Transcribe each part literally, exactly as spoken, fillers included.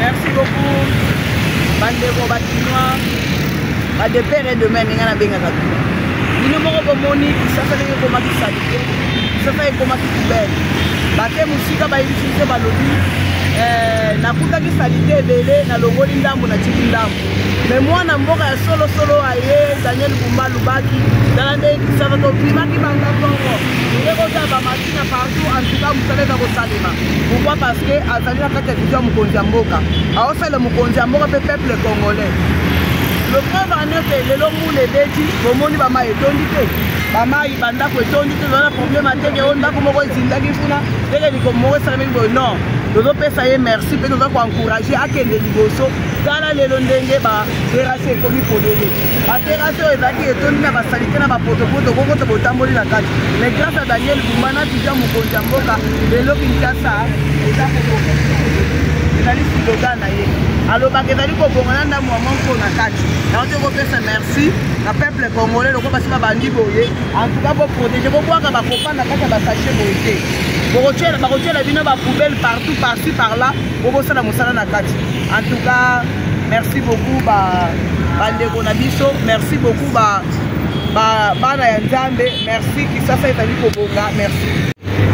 merci beaucoup. Bandeko Batinois, de père et de mère, nous avons bien gâté. Nous avons moni, ça fait que comment qui s'habille, ça fait comment qui poubelle. Baké musique ba utiliser ba lobby. Euh, na kuta ki salite belé na longoli ndambo na tiki ndambo. Mais moi na mboka ya solo solo aye Daniel Bumba Lubaki dans la qui ça va to primaki banga Congo. Il ko ta ba machine partout en tout cas musale za ko salima. Pourquoi? Parce que azali na kati ya vision mukonzi ya mboka. Aho sala mukonzi ya mboka pe peuple congolais. Le preuve en est que les longs les déti, au monde va m'aider tondité. Maman il banda ko tondité dans le problème à te que on da comme ko zindagi funa. Dès que comme moi ça même non. Nous devons faire merci, nous devons encourager à que les négociants, dans les londonais, bah, terrasser comme il faut les. La terrasser est là qui est tombée dans la salité, dans la protocole, de beaucoup de temps la carte. Mais grâce à Daniel Boumana, tu viens mon compte en boca, les lots qui ont ça, et ça pour vous. C'est la liste de Ganaïe. Alors, bah, que d'aller pour vous, on a un moment pour la carte. On te remercie, merci. Le peuple congolais, le groupe a bandi boyé. En tout cas, pour protéger, pour voir que ma compagne n'a pas sachet boyé. Pour retirer la vie, ma poubelle partout, par-ci, par-là, pour bosser la moussala na kati. En tout cas, merci beaucoup, bah, Bandeko Nabiso, merci beaucoup, bah, bah, Bana Yanzambe, merci, qui ça fait Tali Kobonga, merci.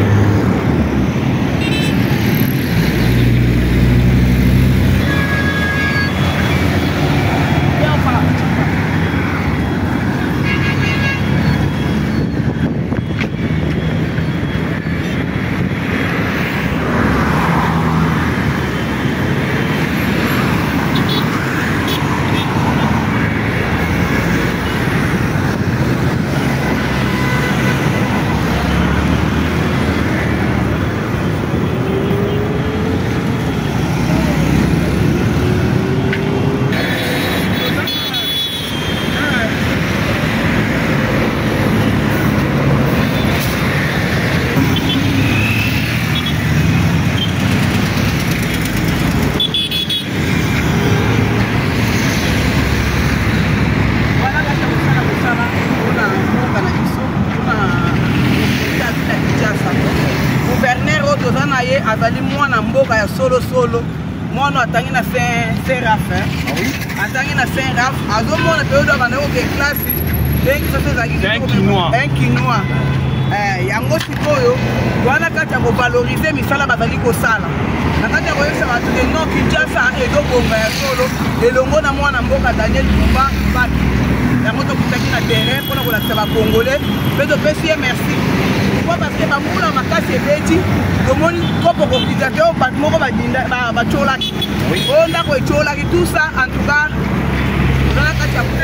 Azali mwana mboka ya solo solo mwana atangi na Saint Raf oui atangi na Saint Raf azomona période abana ko classe bengi ça c'est un quinois un quinois eh yango sikoyo wana kati ya ko valoriser misala bazali ko sala na kati ya ko yesa ba tout non Kinshasa edo bonga ya solo elongo na mwana mboka Daniel Bumba Baki yango to kitaki na terrain pona ko lakisa ba congolais mais de pesi merci. Pourquoi? Parce que Bamoula Makasi est petit, le monde comme organisateur, Batmoko Bacholaki. On a tout ça, en tout cas, dans la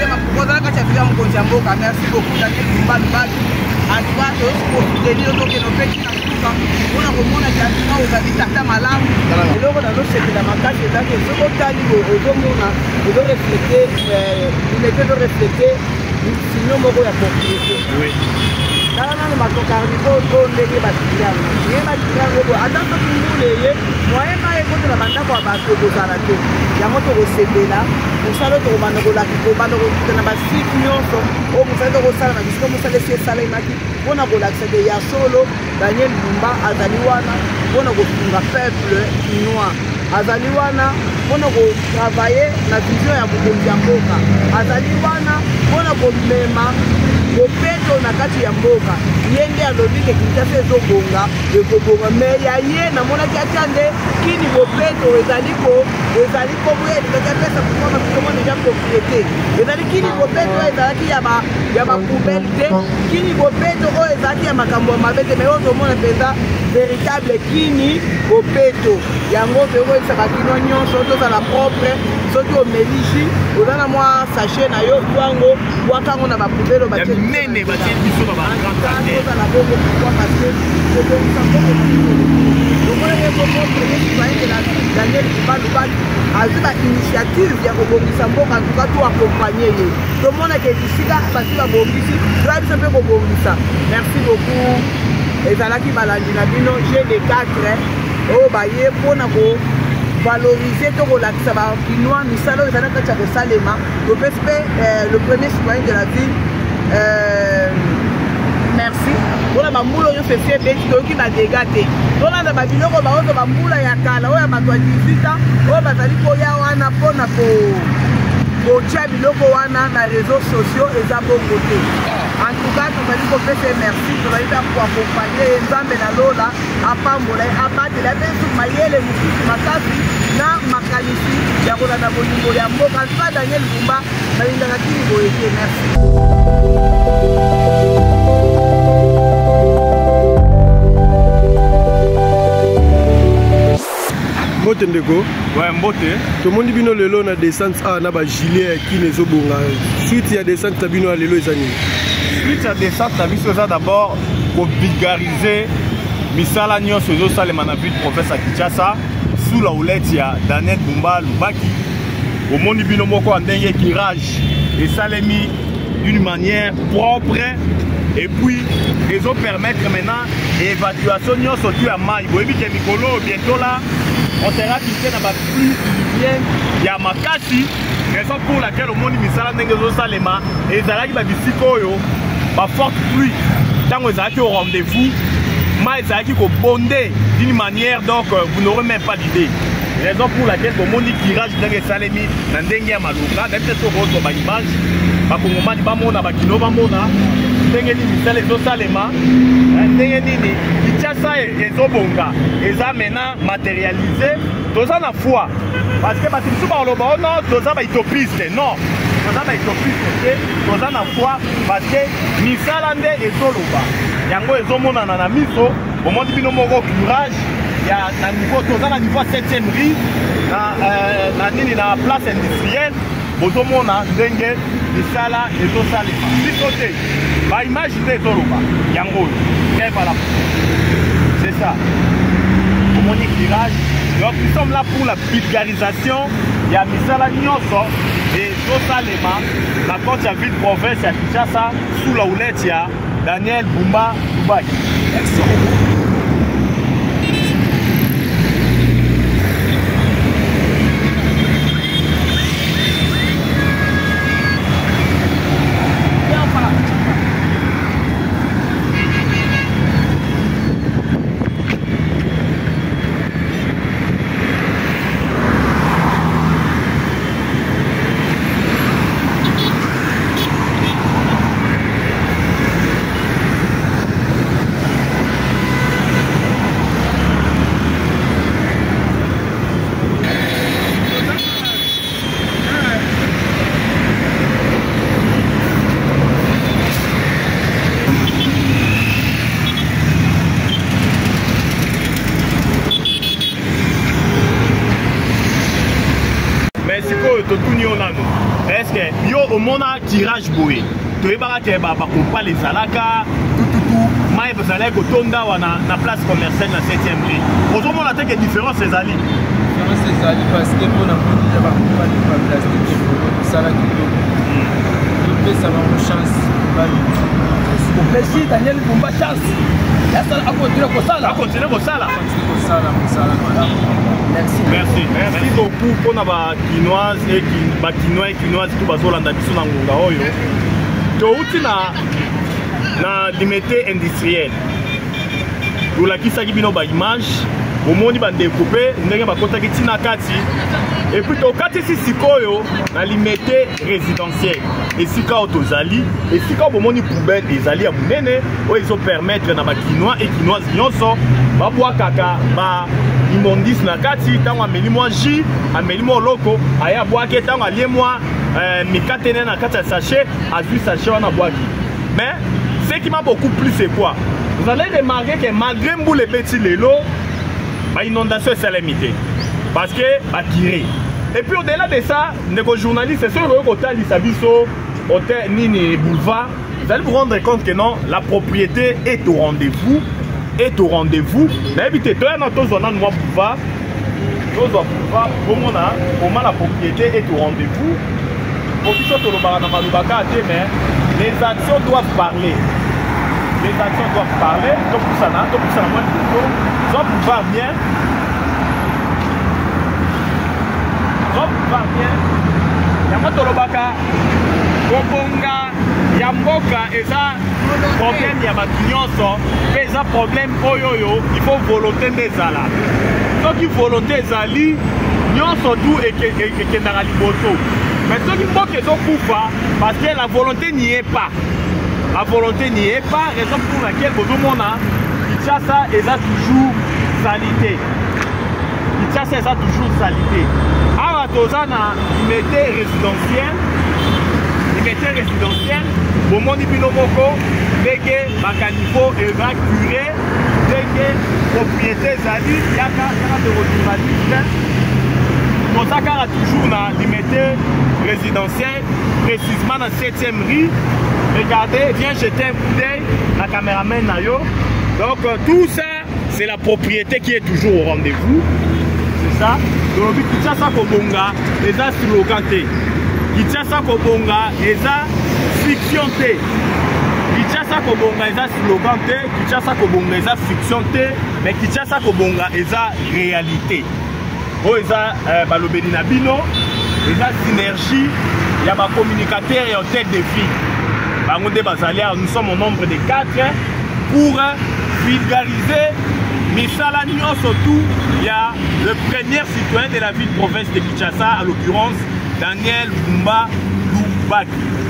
merci beaucoup, Daniel Bumba Lubaki. En tout cas, pour soutenir nos petits enfants, on a remonté à Diatima aux habitants malades. Et là, on a d'autres c'est la Makasi, et là, ce qu'on a dit aux hommes, on doit refléter, il était de refléter, sinon, on va y apporter. Oui. Dans le bateau carnico, on les bâtiments. Les bâtiments, attends que tout le monde est. Moi, je vais écouter la bande pour abattre vos arrêtés. Il y a un autre recette là. Vous savez que vous avez la qui va dans la six millions. Oh, vous savez que vous savez que vous savez que ça les maquille. On a relaxé des ya solo. Daniel Bumba, Azaliwana. On a le peuple chinois. Azaliwana. On a travaillé la vision ya Mukondiamboka. Azaliwana. On a même Bopeto na kati ya mboka yende alobike kitase ezobonga ekobonga me ya ye na mona kiachande kini bopeto ezaliko ezaliko boye ndika pesa kwa masomo ya propriété ezali kini bopeto ezalaki ya ba ya ba poubelle kini bopeto o ezalaki ya makambo mabete me ozo mona pesa véritable kini bopeto yango peko esaka kino nyonso to la propre soki omelishi ozana mwa sachet na yo twango wakango na ba poubelle ba nene ba tie biso ba ba grande na bongo pourquoi parce que c'est comme ça comme le moyen de montrer les citoyens de la Daniel Bumba Lubaki a vu la initiative ya kobongisa mboka en tout cas tout accompagner ye tout le monde qui disika basi ba bongisi drive se peut kobongisa merci beaucoup ezalaki balandi na bino G D quatre o ba ye pona ko valoriser to kolakisa ba kinois misalo ezalaka kati ya kosalema to le premier citoyen de la ville. Euh, merci. mpona bambula oyo fesi ebeti toyoki badega te tolanda babiloko baozo bambula ya kala oyo ya bato ya dix-huit ans oyo bazali koya wana mpona kotia biloko wana na réseaux sociaux eza bongo te. En tout cas tozali kopesa merci tozali ta koakompagne ye nzambe na lola apambola ye abatela mpe su mayele mosusu makasi na makanisi ya kolanda bolingo ya mboka. Antuka Daniel Bumba balingaka kini boye te. Merci. Mbote ndeko? Ouais, mbote. Tout le monde bino lelo na descente a na ba gilet qui ne zo bonga. Suite ya descente bino a lelo ezani. Suite ya descente na biso za d'abord pour vulgariser misala nyonso zo salema na but professeur Kinshasa sous la houlette ya Daniel Bumba Lubaki. Au monde bino moko ndenge kirage et salemi d'une manière propre et puis ils ont permettre maintenant évacuation nyonso tu ya mai. Boyebi ke mikolo bientôt là on sera quitté dans la pluie diluvienne, il y a makasi, raison pour laquelle au monde misala ndenge zo salema et ezalaki ba bisiko yo ba forte pluie tant ezalaki au rendez-vous mais ezalaki ko bondé d'une manière donc vous n'aurez même pas d'idée. Raison pour laquelle au monde tirage ndenge salemi na ndenge ya maluka d'habitude to ko ba image ba kongomani ba mona ba kino ba mona ndenge ni misala zo salema ndenge nini Kinshasa ezobonga eza maintenant matérialisé toza na foi parce que basi biso baloba non toza ba utopiste non toza ba utopiste te toza na foi parce que misala nde ezoloba yango ezomonana na miso omoni bino moko courage ya na niveau toza na niveau septième rue na euh, na nini na place industrielle bozomona ndenge misala ezosalema biso te ba image nde ezoloba yango kebala. C'est ça. Pour mon éclairage. Donc nous sommes là pour la vulgarisation. Il y a Misala Nyonso et Josalema, la côte à ville province à Kinshasa, sous la houlette, il y a Daniel Bumba Lubaki. Merci. Est-ce que yo au monde tirage boé tu es baraké ba ba compa les alaka tout tout tout mai bazalé ko tonda wana na place commerciale na septième rue aujourd'hui on a que différence ces ali différence ces ali parce que pour na moni ya ba compa de ba plastique pour ça là qui peut ça va une chance ba merci Daniel Bumba chance ya ça a continuer ko ça a continuer ko ça là ko ça là ko ça là voilà. Merci. Merci. Merci beaucoup pour na ba kinoise et ba kinois et kinoise tout bazolanda biso na ngonga oyo. To uti na na limité industriel. Pour la kisa ki bino ba image, au moni ba découper, ndenge ba kota ki tina kati. Et puis to kati si sikoyo na limité résidentiel. Et sika otozali, et sika bo moni poubelle ezali ya munene, o ils permettre na ba kinois et kinoise nyonso ba boa kaka ba immondice na kati tango ameli mwa jus ameli mwa loko aya bwaki tango alie mwa euh, mikatene na kati ya sachet azui sachet wana bwaki. Mais ce qui m'a beaucoup plu c'est quoi? Vous allez remarquer que malgré mboule petit lelo ba inondation est limité parce que ba tiré. Et puis au-delà de ça, les journalistes c'est sur le côté Lisabiso hôtel Nini Boulevard, vous allez vous rendre compte que non, la propriété est au rendez-vous. Est au rendez-vous. N'habitez toi dans ton zone moi pouvoir. Tous doivent pouvoir comment là, comment la propriété est au rendez-vous. Pour qui soit au Malubaka mais les actions doivent parler. Les actions doivent parler. Donc pour ça là, donc pour ça moins de temps, ils doivent pouvoir bien. Ils doivent pouvoir bien. Yamato Lobaka, Kobonga, ya mboka eza problème ya bato nyonso mpe eza problème oyo oyo il faut volonté nde ezala soki volonté ezali nyonso tu ekendaka liboso mais soki mboka ezokufa parce que la volonté n'y est pas la volonté n'y est pas raison pour laquelle bozomona Kinshasa eza toujours salité Kinshasa eza toujours salité awa toza na limité résidentielle limité résidentielle bomoni bino moko ndenge bakanivo eza curé ndenge propriété ezali yaka yaka de urbanisme toza kaka toujours na limité résidentielle précisément na septième rue. Regardez, viens jeter un coup d'œil la caméraman nayo. Donc euh, tout ça c'est la propriété qui est toujours au rendez-vous. C'est ça. Donc Kinshasa Kobonga eza slogan te. Kinshasa Kobonga eza fiction te. Kinshasa Kobonga eza slogan te. Kinshasa Kobonga eza fiction te. Mais Kinshasa Kobonga eza réalité. Oh eza euh, balobeli na bino eza synergie ya ba communicateur et en tête de file. Nous sommes au nombre de quatre pour vulgariser Misala Nyon. Surtout, il y a le premier citoyen de la ville-province de Kinshasa, à l'occurrence Daniel Bumba Lubaki.